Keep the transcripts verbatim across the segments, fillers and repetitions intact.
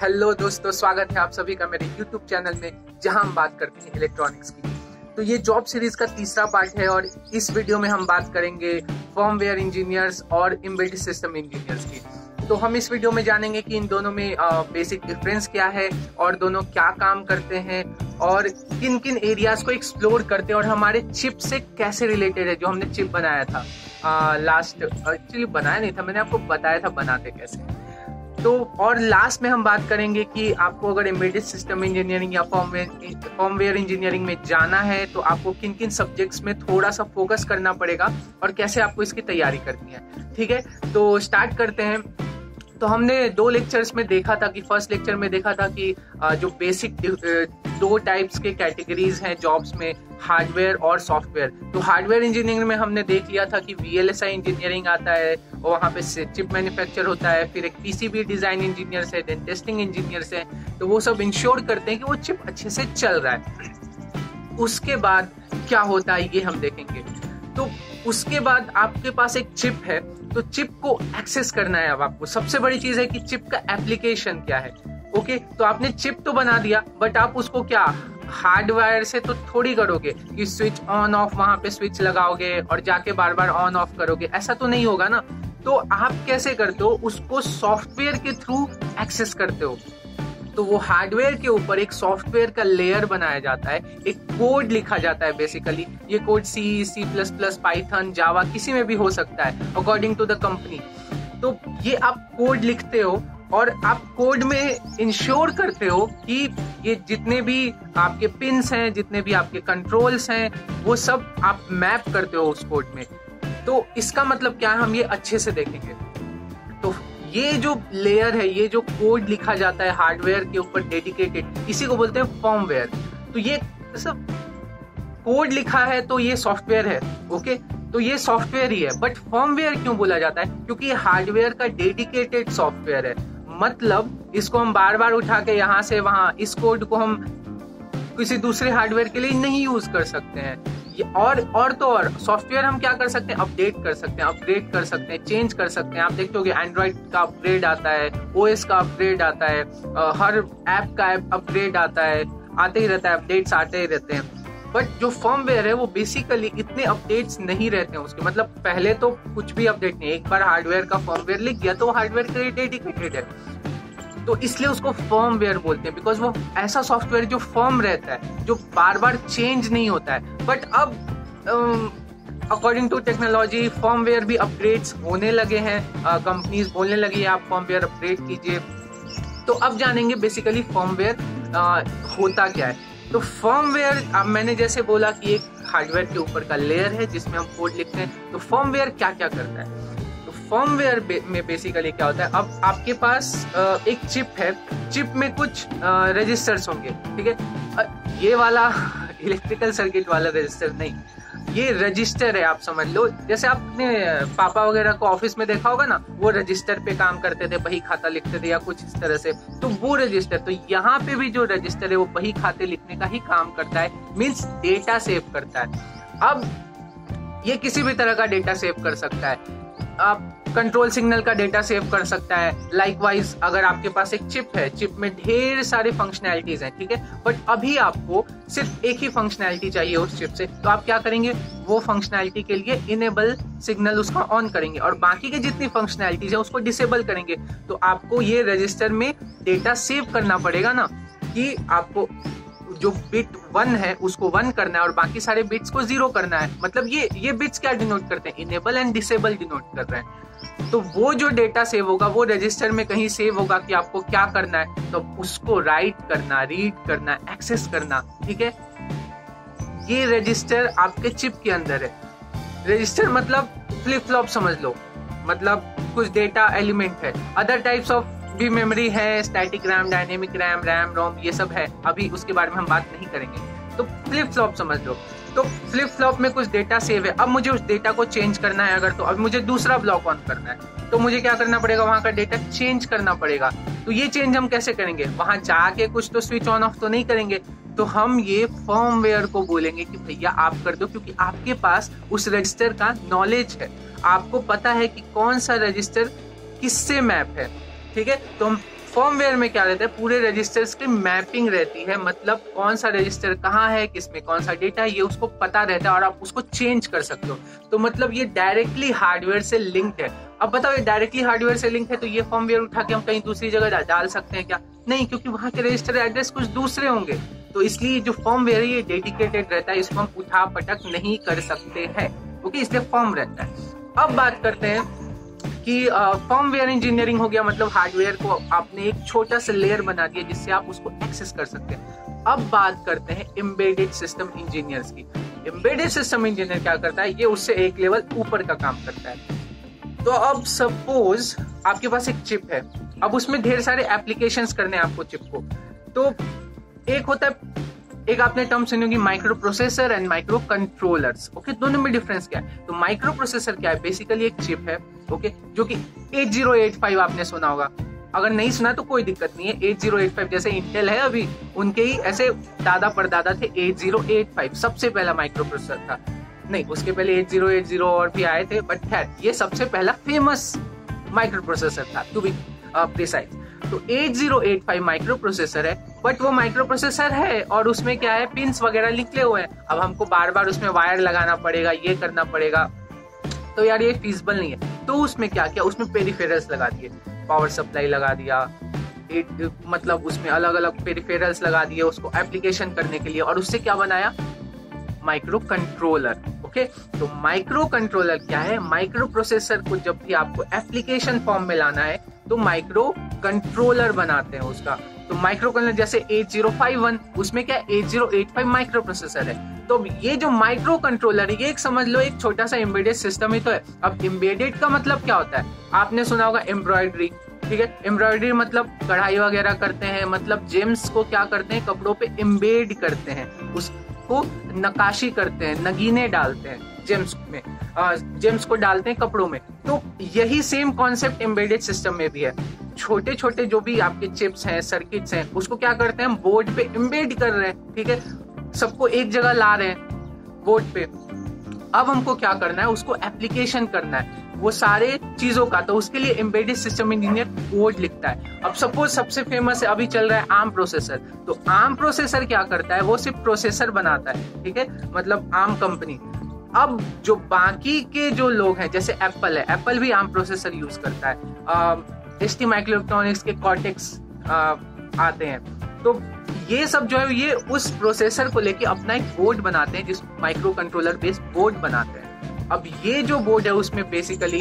Hello दोस्तों, स्वागत है आप सभी का मेरे यूट्यूब चैनल में, जहां हम बात करते हैं इलेक्ट्रॉनिक्स की। तो ये जॉब सीरीज का तीसरा पार्ट है और इस वीडियो में हम बात करेंगे फर्मवेयर इंजीनियर्स और एम्बेडेड सिस्टम इंजीनियर्स की। तो हम इस वीडियो में जानेंगे कि इन दोनों में बेसिक डिफरेंस क्या है और दोनों क्या काम करते हैं और किन किन एरियाज को एक्सप्लोर करते हैं और हमारे चिप से कैसे रिलेटेड है, जो हमने चिप बनाया था लास्ट। एक्चुअली बनाया नहीं था, मैंने आपको बताया था बनाते कैसे। तो और लास्ट में हम बात करेंगे कि आपको अगर एम्बेडेड सिस्टम इंजीनियरिंग या फर्मवेयर फर्मवेयर इंजीनियरिंग में जाना है तो आपको किन किन सब्जेक्ट्स में थोड़ा सा फोकस करना पड़ेगा और कैसे आपको इसकी तैयारी करनी है। ठीक है, तो स्टार्ट करते हैं। तो हमने दो लेक्चर्स में देखा था कि फर्स्ट लेक्चर में देखा था कि जो बेसिक दो टाइप्स के कैटेगरीज हैं जॉब्स में, हार्डवेयर और सॉफ्टवेयर। तो हार्डवेयर इंजीनियरिंग में हमने देख लिया था कि वीएलएसआई इंजीनियरिंग आता है और वहाँ पे चिप मैन्युफैक्चर होता है, फिर एक पीसीबी डिजाइन इंजीनियर्स है, देन टेस्टिंग इंजीनियर्स है। तो वो सब इंश्योर करते हैं कि वो चिप अच्छे से चल रहा है। उसके बाद क्या होता है ये हम देखेंगे। तो उसके बाद आपके पास एक चिप है, तो चिप को एक्सेस करना है। अब आपको सबसे बड़ी चीज है कि चिप का एप्लीकेशन क्या है। ओके, तो आपने चिप तो बना दिया, बट आप उसको क्या हार्डवेयर से तो थोड़ी करोगे कि स्विच ऑन ऑफ, वहां पे स्विच लगाओगे और जाके बार बार ऑन ऑफ करोगे, ऐसा तो नहीं होगा ना। तो आप कैसे करते हो, उसको सॉफ्टवेयर के थ्रू एक्सेस करते हो। तो वो हार्डवेयर के ऊपर एक सॉफ्टवेयर का लेयर बनाया जाता है, एक कोड लिखा जाता है। बेसिकली ये code C, C plus plus, Python, Java किसी में भी हो सकता है अकॉर्डिंग टू द कंपनी। तो ये आप कोड लिखते हो और आप कोड में इंश्योर करते हो कि ये जितने भी आपके पिन्स हैं, जितने भी आपके कंट्रोल्स हैं, वो सब आप मैप करते हो उस कोड में। तो इसका मतलब क्या है, हम ये अच्छे से देखेंगे। तो ये जो लेयर है, ये जो कोड लिखा जाता है हार्डवेयर के ऊपर डेडिकेटेड, इसी को बोलते हैं फर्मवेयर। तो ये सब कोड लिखा है तो ये सॉफ्टवेयर है। ओके, तो ये सॉफ्टवेयर ही है, बट फर्मवेयर क्यों बोला जाता है? क्योंकि ये हार्डवेयर का डेडिकेटेड सॉफ्टवेयर है। मतलब इसको हम बार बार उठा के यहाँ से वहां, इस कोड को हम किसी दूसरे हार्डवेयर के लिए नहीं यूज कर सकते हैं। और और तो और सॉफ्टवेयर हम क्या कर सकते हैं, अपडेट कर सकते हैं, अपग्रेड कर सकते हैं, चेंज कर सकते हैं। आप देखते होगे एंड्रॉइड का अपग्रेड आता है, ओएस का अपग्रेड आता है, हर ऐप का अपग्रेड आता है, आते ही रहता है, अपडेट्स आते ही रहते हैं। बट जो फर्मवेयर है वो बेसिकली इतने अपडेट्स नहीं रहते हैं उसके। मतलब पहले तो कुछ भी अपडेट नहीं, एक बार हार्डवेयर का फर्मवेयर लिख गया तो वो हार्डवेयर के लिए डेडिकेटेड है, तो इसलिए उसको फर्मवेयर बोलते हैं। बिकॉज वो ऐसा सॉफ्टवेयर जो फर्म रहता है, जो बार बार चेंज नहीं होता है। बट अब अकॉर्डिंग टू टेक्नोलॉजी फर्मवेयर भी अपग्रेड्स होने लगे हैं, कंपनीज uh, बोलने लगी है आप फर्मवेयर अपग्रेड कीजिए। तो अब जानेंगे बेसिकली फर्मवेयर uh, होता क्या है। तो फर्मवेयर, अब मैंने जैसे बोला कि एक हार्डवेयर के ऊपर का लेयर है जिसमें हम कोड लिखते हैं। तो फर्मवेयर क्या क्या करता है? फर्मवेयर में बेसिकली क्या होता है, अब आपके पास एक चिप है, चिप में कुछ रजिस्टर्स होंगे। ठीक है, ये वाला इलेक्ट्रिकल सर्किट वाला रजिस्टर नहीं, ये रजिस्टर है, आप समझ लो। जैसे आपने पापा वगैरह को ऑफिस में देखा होगा ना, वो रजिस्टर पे काम करते थे, बही खाता लिखते थे या कुछ इस तरह से। तो वो रजिस्टर, तो यहाँ पे भी जो रजिस्टर है वो बही खाते लिखने का ही काम करता है, मीन्स डेटा सेव करता है। अब ये किसी भी तरह का डेटा सेव कर सकता है, आप कंट्रोल सिग्नल का डेटा सेव कर सकता है। लाइकवाइज अगर आपके पास एक चिप है, चिप में ढेर सारे फंक्शनैलिटीज हैं, ठीक है, बट अभी आपको सिर्फ एक ही फंक्शनैलिटी चाहिए उस चिप से, तो आप क्या करेंगे, वो फंक्शनैलिटी के लिए इनेबल सिग्नल उसका ऑन करेंगे और बाकी के जितनी फंक्शनैलिटीज है उसको डिसेबल करेंगे। तो आपको ये रजिस्टर में डेटा सेव करना पड़ेगा ना, कि आपको जो बिट वन है उसको वन करना है और बाकी सारे बिट्स को जीरो करना है। मतलब ये ये बिट्स क्या डिनोट करते हैं, इनेबल एंड डिसेबल डिनोट कर रहे हैं। तो वो जो डेटा सेव होगा वो रजिस्टर में कहीं सेव होगा कि आपको क्या करना है, तो उसको राइट करना, रीड करना, एक्सेस करना। ठीक है, ये रजिस्टर आपके चिप के अंदर है। रजिस्टर मतलब फ्लिप फ्लॉप समझ लो, मतलब कुछ डेटा एलिमेंट है। अदर टाइप्स ऑफ भी मेमोरी है, static RAM, dynamic RAM, RAM ROM, ये सब है, अभी उसके बारे में हम बात नहीं करेंगे। तो फ्लिप फ्लॉप समझ लो। तो फ्लिप फ्लॉप में कुछ डेटा सेव है, अब मुझे उस डेटा को चेंज करना है अगर, तो अब मुझे दूसरा ब्लॉक ऑन करना है, तो मुझे क्या करना पड़ेगा, वहां का डेटा चेंज करना पड़ेगा। तो ये चेंज हम कैसे करेंगे, वहां जाके कुछ तो स्विच ऑन ऑफ तो नहीं करेंगे, तो हम ये फर्मवेयर को बोलेंगे कि भैया आप कर दो, क्योंकि आपके पास उस रजिस्टर का नॉलेज है, आपको पता है कि कौन सा रजिस्टर किससे मैप है। ठीक है, तो हम फर्मवेयर में क्या रहता है, पूरे रजिस्टर्स की मैपिंग रहती है, मतलब कौन सा रजिस्टर कहाँ है, किसमें कौन सा डेटा है, ये उसको पता रहता है और आप उसको चेंज कर सकते हो। तो मतलब ये डायरेक्टली हार्डवेयर से लिंक्ड है। अब बताओ, ये डायरेक्टली हार्डवेयर से लिंक है तो ये फर्मवेयर उठा के हम कहीं दूसरी जगह डाल सकते हैं क्या? नहीं, क्योंकि वहां के रजिस्टर एड्रेस कुछ दूसरे होंगे। तो इसलिए जो फर्मवेयर है ये डेडिकेटेड रहता है, इसको हम उठा पटक नहीं कर सकते हैं। ओके, इसलिए फर्म रहता है। अब बात करते हैं कि फर्मवेयर इंजीनियरिंग हो गया, मतलब हार्डवेयर को आपने एक छोटा सा लेयर बना दिया जिससे आप उसको एक्सेस कर सकते हैं। अब बात करते हैं एम्बेडेड सिस्टम इंजीनियर्स की। एम्बेडेड सिस्टम इंजीनियर क्या करता है, ये उससे एक लेवल ऊपर का काम करता है। तो अब सपोज आपके पास एक चिप है, अब उसमें ढेर सारे एप्लीकेशंस करने हैं आपको चिप को। तो एक होता है, एक आपने टर्म सुनी होगी, micro processor and micro controllers. Okay, दोनों में डिफरेंस क्या है? तो माइक्रो प्रोसेसर क्या है, बेसिकली एक चिप है, ओके okay, जो कि एट ज़ीरो एट फाइव आपने सुना होगा। अगर नहीं सुना तो कोई दिक्कत नहीं है। एट ज़ीरो एट फाइव जैसे इंटेल है अभी, उनके ही ऐसे दादा परदादा थे। एट ज़ीरो एट फाइव सबसे पहला माइक्रो प्रोसेसर था। नहीं, उसके पहले एट ज़ीरो एट ज़ीरो और भी आए थे, बट खैर ये सबसे पहला फेमस माइक्रो प्रोसेसर था, टू बी प्रिसाइज। तो eight zero eight five micro processor है, बट वो माइक्रो प्रोसेसर है और उसमें क्या है, पिंस वगैरह निकले हुए हैं। अब हमको बार बार उसमें वायर लगाना पड़ेगा, ये करना पड़ेगा, तो यार ये फीसिबल नहीं है। तो उसमें क्या किया, उसमें पेरिफेरल्स लगा दिए, पावर सप्लाई लगा दिया, एक मतलब उसमें अलग अलग पेरिफेरल्स लगा दिए उसको एप्लीकेशन करने के लिए, और उससे क्या बनाया, माइक्रो कंट्रोलर। ओके, तो माइक्रो कंट्रोलर क्या है, माइक्रो प्रोसेसर को जब भी आपको एप्लीकेशन फॉर्म में लाना है तो माइक्रो कंट्रोलर बनाते हैं उसका। तो माइक्रो कंट्रोलर जैसे एट ज़ीरो फाइव वन, उसमें क्या eight zero eight five micro processor है। तो ये जो माइक्रो कंट्रोलर है, ये एक समझ लो एक छोटा सा एम्बेडेड सिस्टम ही तो है। अब एम्बेडेड का मतलब क्या होता है, आपने सुना होगा एम्ब्रॉयडरी, ठीक है। एम्ब्रॉयडरी मतलब कढ़ाई वगैरह करते हैं, मतलब जेम्स को क्या करते हैं, कपड़ों पे एम्बेड करते हैं, उसको नकाशी करते हैं, नगीने डालते हैं जेम्स में, जेम्स को डालते हैं कपड़ों में। तो यही सेम कॉन्सेप्ट एम्बेडेड सिस्टम में भी है। छोटे छोटे जो भी आपके चिप्स हैं, सर्किट्स हैं, उसको क्या करते हैं, बोर्ड पे एम्बेड कर रहे हैं, ठीक है, सबको एक जगह ला रहे हैं बोर्ड पे। अब हमको क्या करना है, उसको एप्लीकेशन करना है वो सारे चीजों का, तो उसके लिए एम्बेडेड सिस्टम इंजीनियर कोड लिखता है। अब सपोज सबसे फेमस है, अभी चल रहा है आर्म प्रोसेसर। तो आर्म प्रोसेसर क्या करता है, वो सिर्फ प्रोसेसर बनाता है, ठीक है, मतलब आर्म कंपनी। अब जो बाकी के जो लोग हैं, जैसे एप्पल है, एप्पल भी आर्म प्रोसेसर यूज करता है, एस टी माइक्रोइलेक्ट्रॉनिक्स के कॉर्टेक्स आते हैं। तो ये सब जो है, ये उस प्रोसेसर को लेके अपना एक बोर्ड बनाते हैं, जिस माइक्रो कंट्रोलर बेस्ड बोर्ड बनाते हैं। अब ये जो बोर्ड है उसमें basically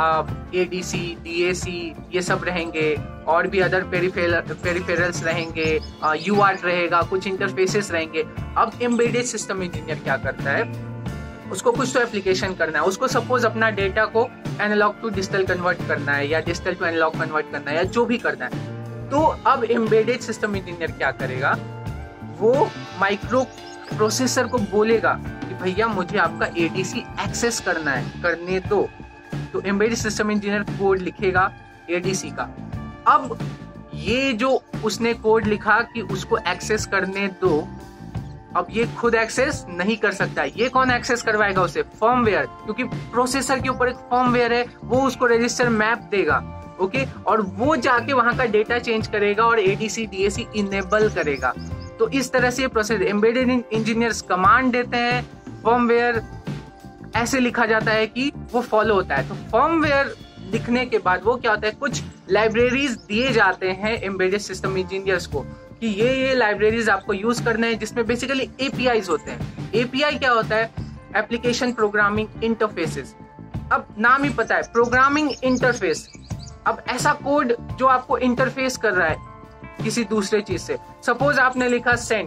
A D C, D A C ये सब रहेंगे, और भी अदर पेरिफेरल्स रहेंगे, यू आर्ट रहेगा, कुछ इंटरफेसेस रहेंगे। अब एम्बेडेड सिस्टम इंजीनियर क्या करता है, उसको कुछ तो एप्लीकेशन करना है, उसको सपोज अपना डेटा को एनालॉग टू डिजिटल कन्वर्ट करना है, या डिजिटल टू एनालॉग कन्वर्ट करना है, या जो भी करना है। तो अब एम्बेडेड सिस्टम इंजीनियर क्या करेगा, वो माइक्रो प्रोसेसर को बोलेगा कि भैया मुझे आपका ए डी सी एक्सेस करना है, करने दो। तो एम्बेडेड सिस्टम इंजीनियर कोड लिखेगा ए डी सी का। अब ये जो उसने कोड लिखा कि उसको एक्सेस करने दो, अब ये खुद एक्सेस नहीं कर सकता। ये कौन एक्सेस करवाएगा उसे, फर्मवेयर, क्योंकि प्रोसेसर के ऊपर एक फर्मवेयर है, वो उसको रजिस्टर मैप देगा, ओके, और वो जाके वहां का डेटा चेंज करेगा और A D C, D A C enable करेगा। तो इस तरह से प्रोसेस एम्बेडेड इंजीनियर्स कमांड देते हैं, फर्मवेयर ऐसे लिखा जाता है कि वो फॉलो होता है। तो फर्मवेयर लिखने के बाद वो क्या होता है, कुछ लाइब्रेरीज दिए जाते हैं एम्बेडेड सिस्टम इंजीनियर्स को कि ये ये लाइब्रेरीज आपको यूज करना है, जिसमें बेसिकली ए पी आईज होते हैं। ए पी आई क्या होता है, एप्लीकेशन प्रोग्रामिंग इंटरफेसेस। अब नाम ही पता है, प्रोग्रामिंग इंटरफेस। अब ऐसा कोड जो आपको इंटरफेस कर रहा है किसी दूसरे चीज से। सपोज आपने लिखा सेंड,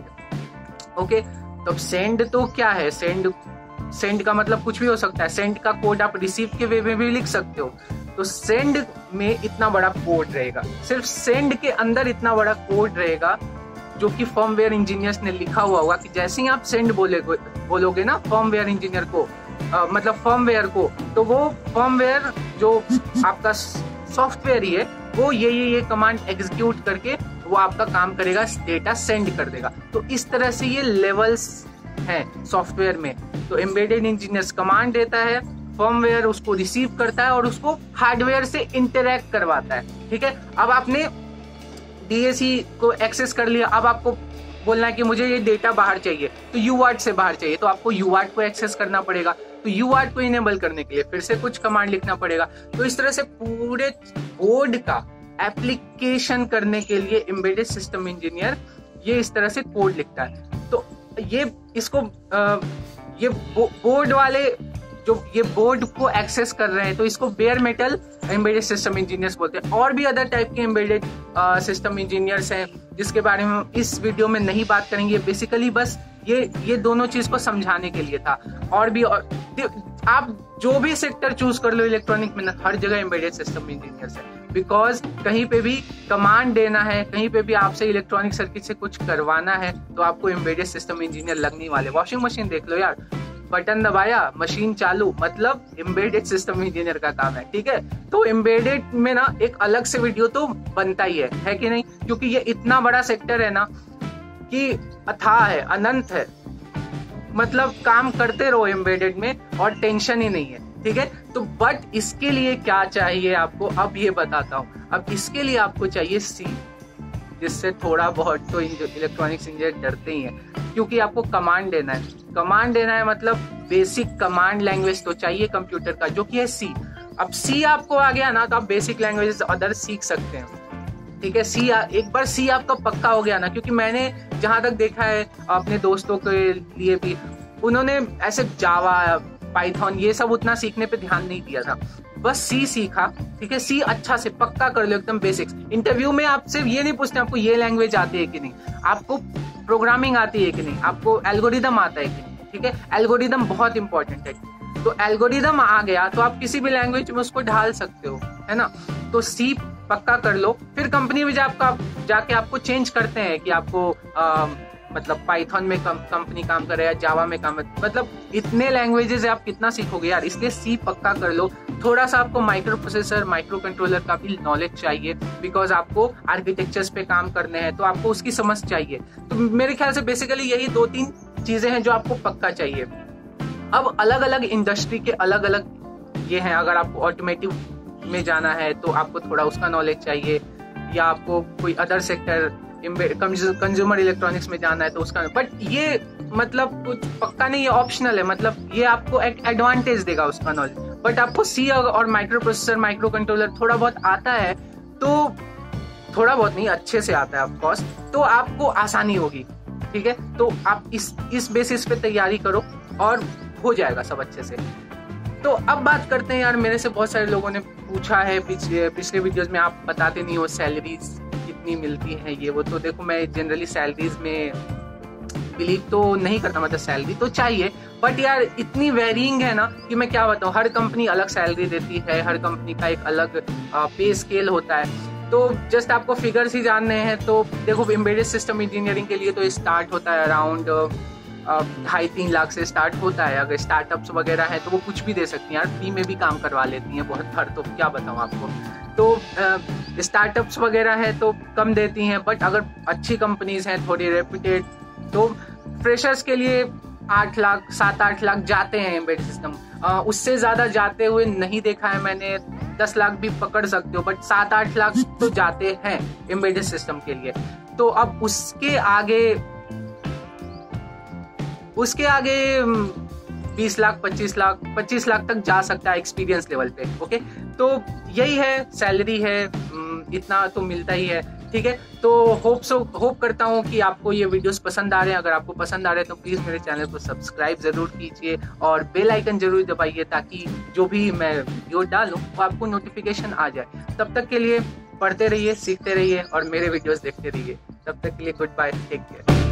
ओके, तो सेंड तो क्या है, सेंड सेंड का मतलब कुछ भी हो सकता है। सेंड का कोड आप रिसीव के वे में भी लिख सकते हो। तो सेंड में इतना बड़ा कोड रहेगा, सिर्फ सेंड के अंदर इतना बड़ा कोड रहेगा, जो कि फर्मवेयर इंजीनियर्स ने लिखा हुआ होगा कि जैसे ही आप सेंड बोले बोलोगे ना फर्मवेयर इंजीनियर को, आ, मतलब फर्मवेयर को, तो वो फर्मवेयर जो आपका सॉफ्टवेयर ही है, वो ये ये ये कमांड एग्जीक्यूट करके वो आपका काम करेगा, डेटा सेंड कर देगा। तो इस तरह से ये लेवल्स हैं सॉफ्टवेयर में। तो एम्बेडेड इंजीनियर्स कमांड देता है, फर्मवेयर उसको रिसीव करता है और उसको हार्डवेयर से इंटरैक्ट करवाता है, ठीक है। अब आपने डीएसी को एक्सेस कर लिया, अब आपको बोलना है कि मुझे ये डेटा बाहर चाहिए, तो यूआर्ट से बाहर चाहिए, तो आपको यूआर्ट को एक्सेस करना पड़ेगा। तो यूआर्ट को इनेबल करने के लिए फिर से कुछ कमांड लिखना पड़ेगा। तो इस तरह से पूरे बोर्ड का एप्लीकेशन करने के लिए एम्बेडेड सिस्टम इंजीनियर ये इस तरह से कोड लिखता है। तो ये इसको आ, ये बो, बोर्ड वाले जो ये बोर्ड को एक्सेस कर रहे हैं, तो इसको bare metal embedded system engineers बोलते हैं। और भी अदर टाइप के एम्बेडेड सिस्टम इंजीनियर्स हैं जिसके बारे में हम इस वीडियो में नहीं बात करेंगे। बेसिकली बस ये ये दोनों चीज को समझाने के लिए था। और भी और, आप जो भी सेक्टर चूज कर लो इलेक्ट्रॉनिक में, हर जगह एम्बेडेड सिस्टम इंजीनियर्स है। बिकॉज कहीं पे भी कमांड देना है, कहीं पे भी आपसे इलेक्ट्रॉनिक सर्किट से कुछ करवाना है, तो आपको एम्बेडेड सिस्टम इंजीनियर लगने वाले। वॉशिंग मशीन देख लो यार, बटन दबाया मशीन चालू, मतलब एम्बेडेड सिस्टम इंजीनियर का काम है। ठीक है, तो एम्बेडेड में ना एक अलग से वीडियो तो बनता ही है, है कि नहीं? क्योंकि ये इतना बड़ा सेक्टर है ना कि अथाह है, अनंत है, मतलब काम करते रहो एम्बेडेड में और टेंशन ही नहीं है। ठीक है, तो बट इसके लिए क्या चाहिए आपको, अब ये बताता हूँ। अब इसके लिए आपको चाहिए सी, जिससे थोड़ा बहुत तो इलेक्ट्रॉनिक्स इंजीनियर डरते ही हैं, क्योंकि आपको कमांड देना है। कमांड देना है मतलब बेसिक कमांड लैंग्वेज तो चाहिए कंप्यूटर का, जो कि है सी। अब सी आपको आ गया ना, तो आप बेसिक लैंग्वेजेस अदर सीख सकते हैं। ठीक है, सी एक बार सी आपका पक्का हो गया ना, क्योंकि मैंने जहां तक देखा है अपने दोस्तों के लिए भी, उन्होंने ऐसे जावा, पाइथन ये सब उतना सीखने पे ध्यान नहीं दिया था, बस सी सीखा। ठीक है, सी अच्छा से पक्का कर लो, एकदम बेसिक्स। इंटरव्यू में आपसे ये नहीं पूछते आपको ये लैंग्वेज आती है कि नहीं, आपको प्रोग्रामिंग आती है कि नहीं, आपको एल्गोरिदम आता है कि नहीं। ठीक है, एल्गोरिदम बहुत इंपॉर्टेंट है। तो एल्गोरिदम आ गया तो आप किसी भी लैंग्वेज में उसको ढाल सकते हो, है ना। तो सी पक्का कर लो, फिर कंपनी में जाकर जाके आपको चेंज करते हैं कि आपको आ, मतलब पाइथन में कंपनी काम करे या जावा में काम, मतलब इतने लैंग्वेजेस है, आप कितना सीखोगे यार। इसलिए सी पक्का कर लो। थोड़ा सा आपको माइक्रो प्रोसेसर, माइक्रो कंट्रोलर का भी नॉलेज चाहिए, बिकॉज आपको आर्किटेक्चर्स पे काम करने हैं, तो आपको उसकी समझ चाहिए। तो मेरे ख्याल से बेसिकली यही दो तीन चीजें हैं जो आपको पक्का चाहिए। अब अलग अलग इंडस्ट्री के अलग अलग ये हैं। अगर आपको ऑटोमेटिव में जाना है तो आपको थोड़ा उसका नॉलेज चाहिए, या आपको कोई अदर सेक्टर कंज्यूमर इलेक्ट्रॉनिक्स में जाना है तो उसका, बट ये मतलब कुछ पक्का नहीं है, ऑप्शनल है। मतलब ये आपको एक एडवांटेज देगा उसका नॉलेज। बट आपको सी और माइक्रो प्रोसेसर, माइक्रो कंट्रोलर थोड़ा बहुत आता है, तो थोड़ा बहुत नहीं, अच्छे से आता है ऑफकोर्स, तो आपको आसानी होगी। ठीक है, तो आप इस इस बेसिस पे तैयारी करो और हो जाएगा सब अच्छे से। तो अब बात करते हैं यार, मेरे से बहुत सारे लोगों ने पूछा है पिछले पिछले वीडियोस में, आप बताते नहीं हो सैलरीज कितनी मिलती है ये वो। तो देखो, मैं जनरली सैलरीज में बिलीव तो नहीं करता, मतलब सैलरी तो चाहिए, बट यार इतनी वेरिंग है ना कि मैं क्या बताऊँ। हर कंपनी अलग सैलरी देती है, हर कंपनी का एक अलग पे स्केल होता है। तो जस्ट आपको फिगर्स ही जानने हैं तो देखो, एम्बेडेड सिस्टम इंजीनियरिंग के लिए तो स्टार्ट होता है अराउंड ढाई तीन लाख से स्टार्ट होता है। अगर स्टार्टअप्स वगैरह हैं तो वो कुछ भी दे सकती हैं यार, फ्री में भी काम करवा लेती हैं बहुत बार, तो क्या बताऊँ आपको। तो स्टार्टअप्स वगैरह है तो कम देती हैं, बट अगर अच्छी कंपनीज हैं थोड़ी रेप्यूटेड, तो फ्रेशर्स के लिए आठ लाख सात आठ लाख जाते हैं एम्बेडेड सिस्टम। उससे ज्यादा जाते हुए नहीं देखा है मैंने, दस लाख भी पकड़ सकते हो, बट सात आठ लाख तो जाते हैं एम्बेडेड सिस्टम के लिए। तो अब उसके आगे उसके आगे बीस लाख पच्चीस लाख पच्चीस लाख तक जा सकता है एक्सपीरियंस लेवल पे। ओके, तो यही है, सैलरी है, इतना तो मिलता ही है। ठीक है, तो होप सो होप करता हूँ कि आपको ये वीडियोस पसंद आ रहे हैं। अगर आपको पसंद आ रहे हैं तो प्लीज मेरे चैनल को सब्सक्राइब जरूर कीजिए और बेल आइकन जरूर दबाइए, ताकि जो भी मैं वीडियो डालूं वो आपको नोटिफिकेशन आ जाए। तब तक के लिए पढ़ते रहिए, सीखते रहिए और मेरे वीडियोस देखते रहिए। तब तक के लिए गुड बाय, टेक केयर।